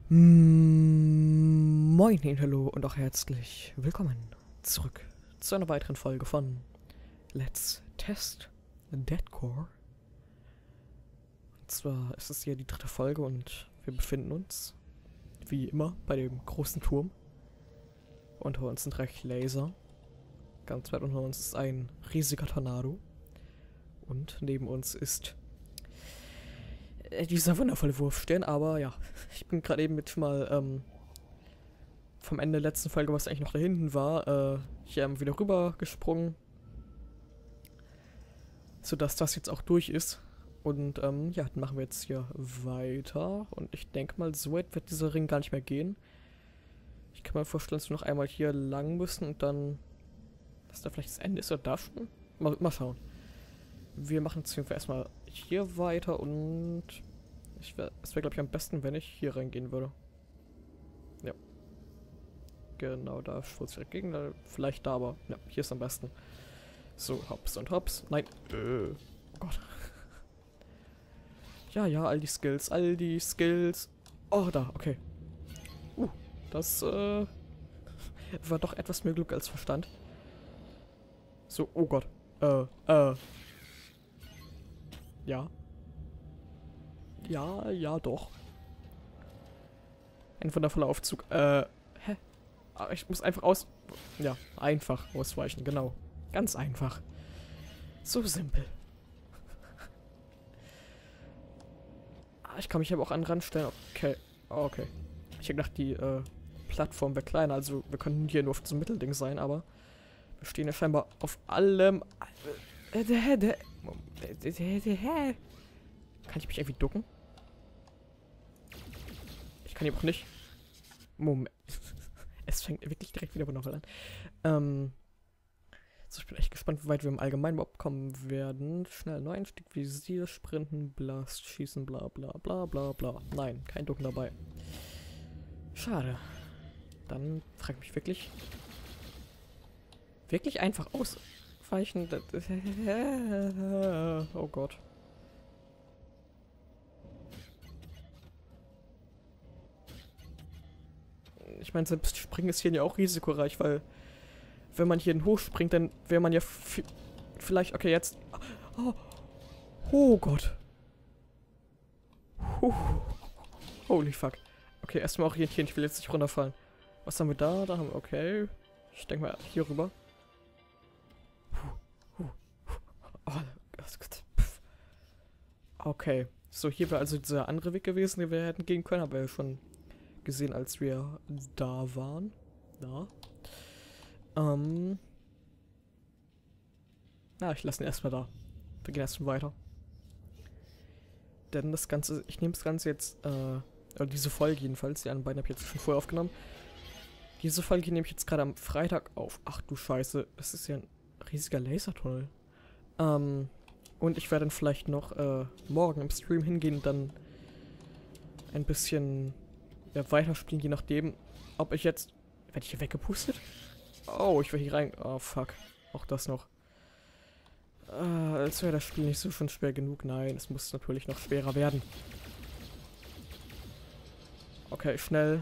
Moin, hallo und auch herzlich willkommen zurück zu einer weiteren Folge von Let's Test Deadcore. Und zwar ist es hier die dritte Folge und wir befinden uns, wie immer, bei dem großen Turm. Unter uns sind 3 Laser. Ganz weit unter uns ist ein riesiger Tornado. Und neben uns ist dieser wundervolle Wurfstern, aber ja, ich bin gerade eben mit mal vom Ende der letzten Folge, was eigentlich noch da hinten war, hier wieder rüber gesprungen, sodass das jetzt auch durch ist. Und ja, dann machen wir jetzt hier weiter und ich denke mal, so weit wird dieser Ring gar nicht mehr gehen. Ich kann mir vorstellen, dass wir noch einmal hier lang müssen und dann, dass da vielleicht das Ende ist oder da schon? Mal schauen. Wir machen jetzt erstmal hier weiter und es wäre, glaube ich, am besten, wenn ich hier reingehen würde. Ja. Genau, da schwurz direkt gegen, vielleicht da, aber ja, hier ist am besten. So, hops und hops. Nein, oh Gott. Ja, all die Skills, Oh, da, okay. Das, war doch etwas mehr Glück als Verstand. So, oh Gott. Ja. Ja, doch. Ein wundervoller Aufzug. Hä? Aber ich muss einfach Ja, einfach ausweichen, genau. Ganz einfach. So simpel. Ich kann mich aber auch an den Rand stellen. Okay. Okay. Ich hätte gedacht, die Plattform wäre kleiner. Also wir könnten hier nur auf diesem Mittelding sein, aber wir stehen ja scheinbar auf allem. Kann ich mich irgendwie ducken? Ich kann hier auch nicht. Moment. Es fängt wirklich direkt wieder wundervoll an. So, ich bin echt gespannt, wie weit wir im Allgemeinen überhaupt kommen werden. Schnell Neueinstieg, Visier, Sprinten, Blast, Schießen, bla bla bla bla bla. Nein, kein Ducken dabei. Schade. Dann frage ich mich wirklich. Wirklich einfach ausweichen. Oh Gott. Ich meine, selbst Springen ist hier ja auch risikoreich, weil wenn man hier hochspringt, dann wäre man ja vielleicht... Okay, jetzt... Oh Gott. Holy fuck. Okay, erstmal orientieren. Ich will jetzt nicht runterfallen. Was haben wir da? Da haben wir... Okay. Ich denke mal hier rüber. Okay. So, hier wäre also dieser andere Weg gewesen, den wir hätten gehen können. Haben wir ja schon gesehen, als wir da waren. Da. Ich lasse ihn erstmal da. Wir gehen erstmal weiter. Denn das Ganze, ich nehme das Ganze jetzt, oder diese Folge jedenfalls, die anderen beiden habe ich jetzt schon vorher aufgenommen. Diese Folge nehme ich jetzt gerade am Freitag auf. Ach du Scheiße, das ist ja ein riesiger Lasertunnel. Und ich werde dann vielleicht noch, morgen im Stream hingehen und dann ein bisschen weiterspielen, je nachdem, ob ich jetzt... Werde ich hier weggepustet? Oh, ich will hier rein... Oh, fuck. Auch das noch. Als wäre das Spiel nicht so schon schwer genug. Nein, es muss natürlich noch schwerer werden. Okay, schnell.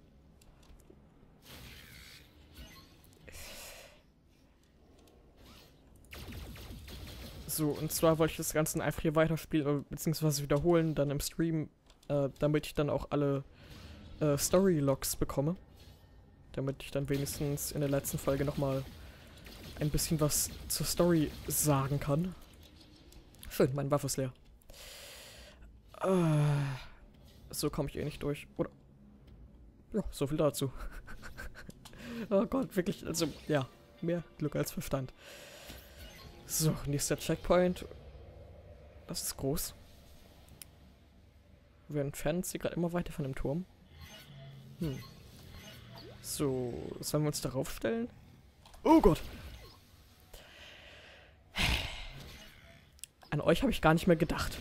So, und zwar wollte ich das Ganze einfach hier weiterspielen, beziehungsweise wiederholen, dann im Stream, damit ich dann auch alle Story-Logs bekomme. Damit ich dann wenigstens in der letzten Folge nochmal ein bisschen was zur Story sagen kann. Schön, meine Waffe ist leer. So komme ich eh nicht durch. Oder? Ja, so viel dazu. Oh Gott, wirklich, also, ja, mehr Glück als Verstand. So, nächster Checkpoint. Das ist groß. Wir entfernen uns hier gerade immer weiter von dem Turm. So, sollen wir uns darauf stellen? Oh Gott! An euch habe ich gar nicht mehr gedacht.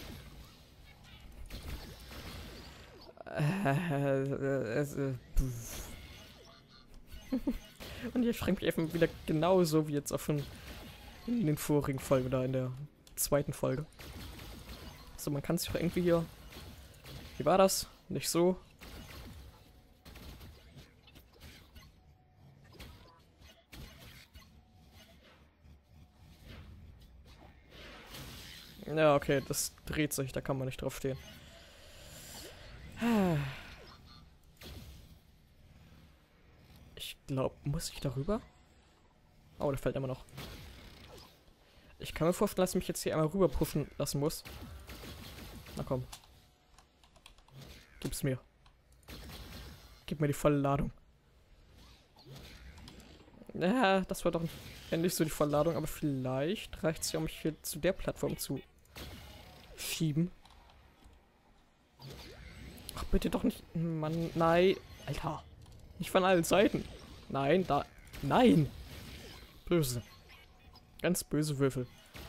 Und hier schränkt mich einfach wieder genauso wie jetzt auch schon in den vorigen Folgen oder in der zweiten Folge. So, man kann sich auch irgendwie hier... Wie war das? Nicht so. Ja, okay, das dreht sich, da kann man nicht drauf stehen. Ich glaube, muss ich darüber? Oh, der fällt immer noch. Ich kann mir vorstellen, dass ich mich jetzt hier einmal rüber pushen lassen muss. Na komm. Gib's mir. Gib mir die volle Ladung. Ja, das war doch nicht so die volle Ladung, aber vielleicht reicht es ja, um mich hier zu der Plattform zu schieben. Ach, bitte doch nicht. Mann, nein. Alter. Nicht von allen Seiten. Nein, da. Nein! Böse. Ganz böse Würfel.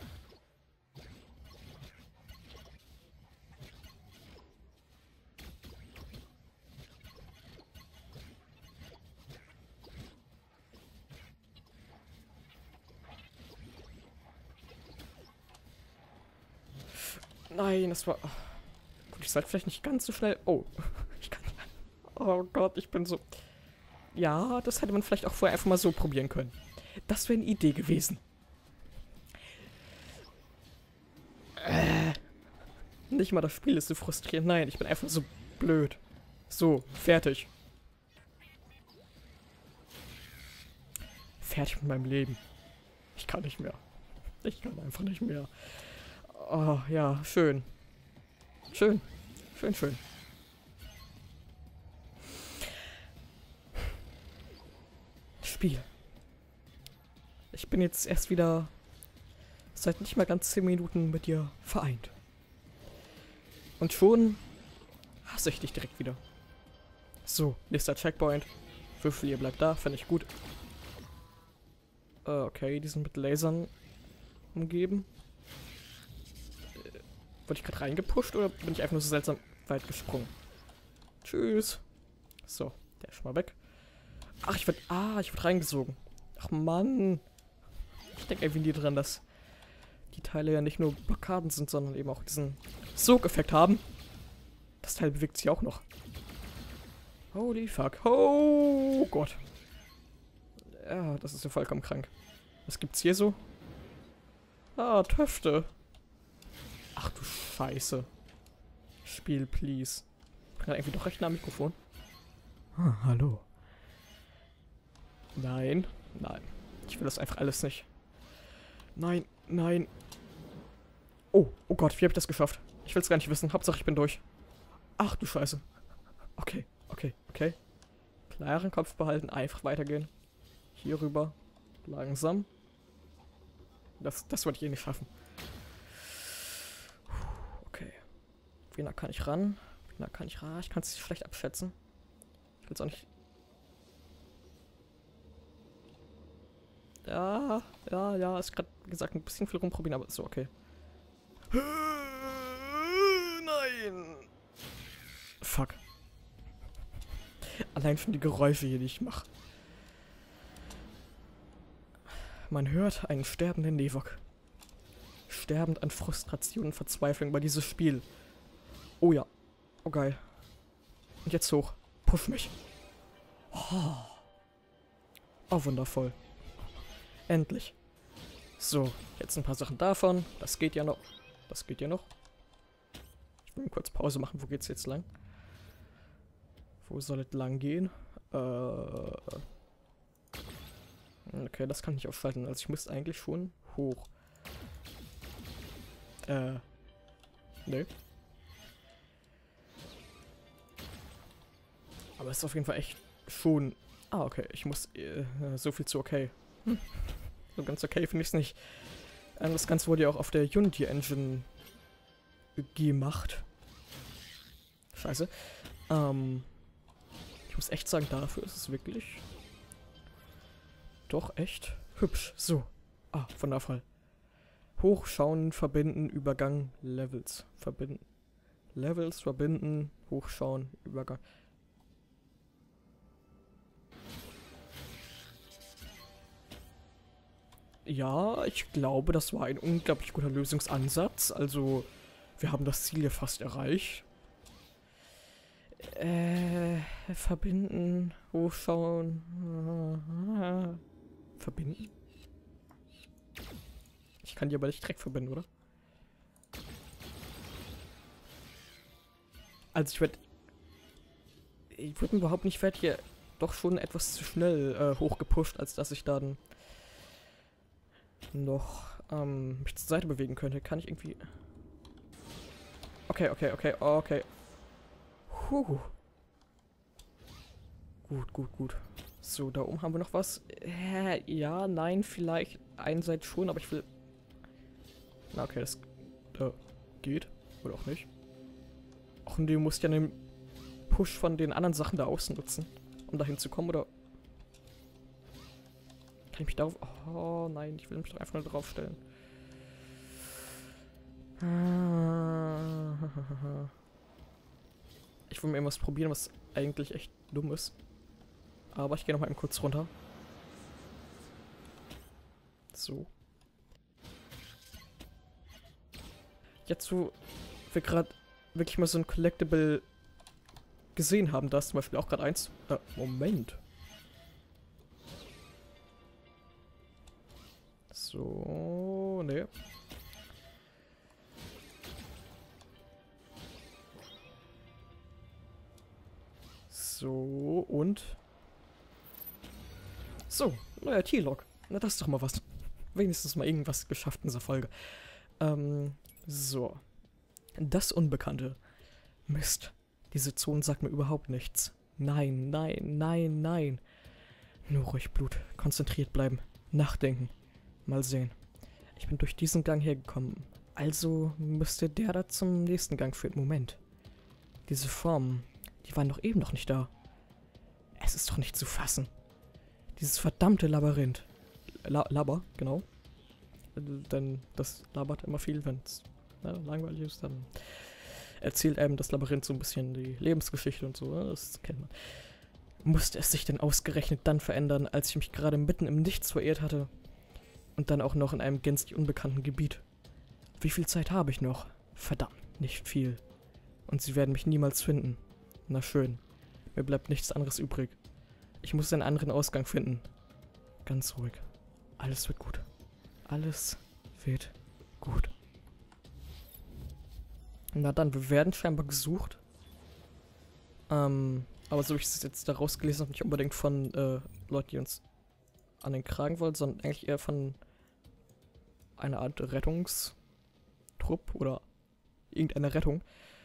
Nein, das war... Gut, ich sollte vielleicht nicht ganz so schnell... Oh. Ich kann... Oh Gott, ich bin so... Ja, das hätte man vielleicht auch vorher einfach mal so probieren können. Das wäre eine Idee gewesen. Nicht mal das Spiel ist so frustrierend. Nein, ich bin einfach so blöd. So, fertig. Fertig mit meinem Leben. Ich kann nicht mehr. Ich kann einfach nicht mehr. Oh, ja, schön. Schön. Schön, schön. Spiel. Ich bin jetzt erst wieder seit nicht mal ganz 10 Minuten mit dir vereint. Und schon hasse ich dich direkt wieder. So, nächster Checkpoint. Würfel, ihr bleibt da, fände ich gut. Okay, die sind mit Lasern umgeben. Wurde ich gerade reingepusht oder bin ich einfach nur so seltsam weit gesprungen? Tschüss. So, der ist schon mal weg. Ach, ich werd reingesogen. Ach Mann. Ich denke irgendwie nie dran, dass die Teile ja nicht nur Blockaden sind, sondern eben auch diesen Sogeffekt haben. Das Teil bewegt sich auch noch. Holy fuck. Oh Gott. Ja, das ist ja vollkommen krank. Was gibt's hier so? Ah, Töfte. Ach du Scheiße. Spiel, please. Ich bin irgendwie doch recht nah am Mikrofon. Ah, hallo. Nein. Nein. Ich will das einfach alles nicht. Nein, nein. Oh, oh Gott, wie habe ich das geschafft? Ich will es gar nicht wissen. Hauptsache, ich bin durch. Ach du Scheiße. Okay, okay, okay. Klaren Kopf behalten, einfach weitergehen. Hier rüber. Langsam. Das wollte ich eh nicht schaffen. Okay. Wie nah kann ich ran? Wie nah kann ich ran? Ich kann es schlecht abschätzen. Ich will es auch nicht... Ja, ja, ja, ist gerade gesagt ein bisschen viel rumprobieren, aber ist so okay. Nein! Fuck. Allein schon die Geräusche hier, die ich mache. Man hört einen sterbenden Nevok. Sterbend an Frustration und Verzweiflung über dieses Spiel. Oh ja. Oh geil. Und jetzt hoch. Push mich. Oh, oh wundervoll. Endlich. So, jetzt ein paar Sachen davon. Das geht ja noch. Das geht ja noch. Ich will kurz Pause machen. Wo geht's jetzt lang? Wo soll es lang gehen? Okay, das kann ich nicht ausschalten. Also ich müsste eigentlich schon hoch. Nee. Aber es ist auf jeden Fall echt schon... Ah, okay. Ich muss... so viel zu okay. So ganz okay finde ich es nicht. Das Ganze wurde ja auch auf der Unity Engine gemacht. Scheiße. Ich muss echt sagen, dafür ist es wirklich doch echt hübsch. So. Ah, wundervoll. Hochschauen, verbinden, Übergang, Levels. Verbinden. Levels, verbinden, hochschauen, Übergang. Ja, ich glaube, das war ein unglaublich guter Lösungsansatz. Also, wir haben das Ziel ja fast erreicht. Verbinden, hochschauen. Verbinden? Ich kann die aber nicht direkt verbinden, oder? Also ich würde überhaupt nicht fertig hier doch schon etwas zu schnell hochgepusht, als dass ich dann noch mich zur Seite bewegen könnte. Kann ich irgendwie... Okay. Puh. Gut. So, da oben haben wir noch was. Ja, nein, vielleicht einseitig schon, aber ich will... Na, okay, das geht. Oder auch nicht. Ach, und du musst ja den Push von den anderen Sachen da außen nutzen, um da hinzukommen, oder? Kann ich mich darauf... Oh, nein, ich will mich doch einfach nur drauf stellen. Ich will mir irgendwas probieren, was eigentlich echt dumm ist. Aber ich gehe nochmal eben kurz runter. So. Jetzt, wo wir gerade wirklich mal so ein Collectible gesehen haben, da ist zum Beispiel auch gerade eins. Moment. So, ne. So, und... So, neuer T-Log. Na, das ist doch mal was. Wenigstens mal irgendwas geschafft in dieser Folge. So. Das Unbekannte. Mist. Diese Zone sagt mir überhaupt nichts. Nein. Nur ruhig, Blut. Konzentriert bleiben. Nachdenken. Mal sehen. Ich bin durch diesen Gang hergekommen. Also müsste der da zum nächsten Gang führen. Moment. Diese Formen, die waren doch eben noch nicht da. Es ist doch nicht zu fassen. Dieses verdammte Labyrinth. Laber, genau. Denn das labert immer viel, wenn es langweilig ist. Dann erzählt einem das Labyrinth so ein bisschen die Lebensgeschichte und so. Das kennt man. Musste es sich denn ausgerechnet dann verändern, als ich mich gerade mitten im Nichts verirrt hatte? Und dann auch noch in einem gänzlich unbekannten Gebiet. Wie viel Zeit habe ich noch? Verdammt, nicht viel. Und sie werden mich niemals finden. Na schön. Mir bleibt nichts anderes übrig. Ich muss einen anderen Ausgang finden. Ganz ruhig. Alles wird gut. Alles wird gut. Na dann, wir werden scheinbar gesucht. Aber so wie ich es jetzt da rausgelesen habe, nicht unbedingt von Leuten, die uns an den Kragen wollen, sondern eigentlich eher von einer Art Rettungstrupp oder irgendeine Rettung.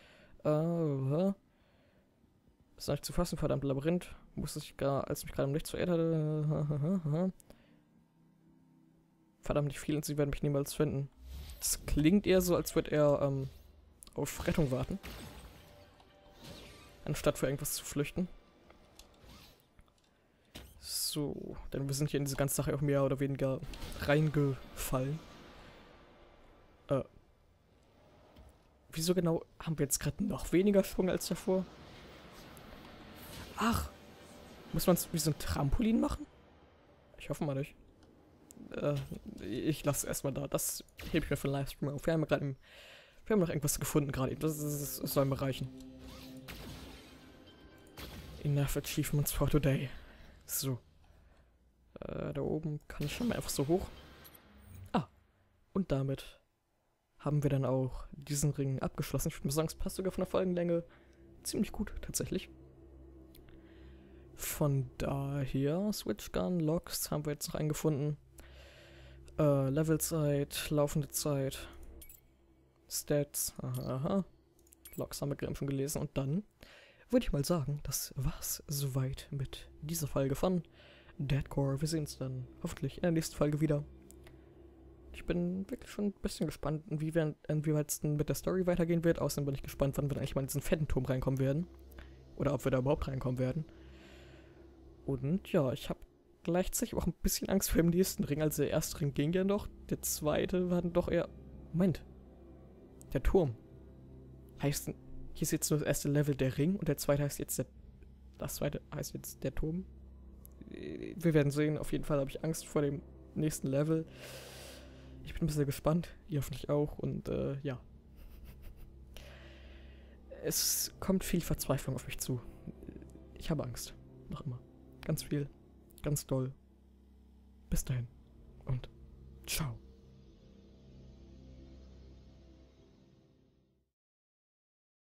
Ist nicht zu fassen, verdammt Labyrinth. Musste ich gar, als ich mich gerade im Nichts verirrt hatte. Verdammt nicht viel und sie werden mich niemals finden. Das klingt eher so, als würde er auf Rettung warten. Anstatt für irgendwas zu flüchten. So, denn wir sind hier in diese ganze Sache auch mehr oder weniger reingefallen. Wieso genau haben wir jetzt gerade noch weniger Schwung als davor? Ach, muss man es wie so ein Trampolin machen? Ich hoffe mal nicht. Ich lasse es erstmal da. Das hebe ich mir für den Livestream auf. Wir haben noch irgendwas gefunden gerade. Das soll mir reichen. Enough achievements for today. So. Da oben kann ich schon mal einfach so hoch. Ah. Und damit haben wir dann auch diesen Ring abgeschlossen. Ich würde mal sagen, es passt sogar von der Folgenlänge ziemlich gut, tatsächlich. Von daher, Switch Gun, Logs haben wir jetzt noch eingefunden. Levelzeit, laufende Zeit, Stats, aha. Logs haben wir schon gelesen und dann würde ich mal sagen, das war's soweit mit dieser Folge von Deadcore. Wir sehen uns dann hoffentlich in der nächsten Folge wieder. Ich bin wirklich schon ein bisschen gespannt, inwieweit es denn mit der Story weitergehen wird. Außerdem bin ich gespannt, wann wir eigentlich mal in diesen fetten Turm reinkommen werden. Oder ob wir da überhaupt reinkommen werden. Und ja, ich habe gleichzeitig auch ein bisschen Angst vor dem nächsten Ring. Also der erste Ring ging ja noch, der zweite war dann doch eher... Moment. Der Turm. Heißt, hier ist jetzt nur das erste Level der Ring und der zweite heißt jetzt das zweite heißt jetzt der Turm. Wir werden sehen. Auf jeden Fall habe ich Angst vor dem nächsten Level. Ich bin ein bisschen gespannt. Ihr hoffentlich auch. Und ja. Es kommt viel Verzweiflung auf mich zu. Ich habe Angst. Noch immer. Ganz viel. Ganz doll. Bis dahin. Und ciao.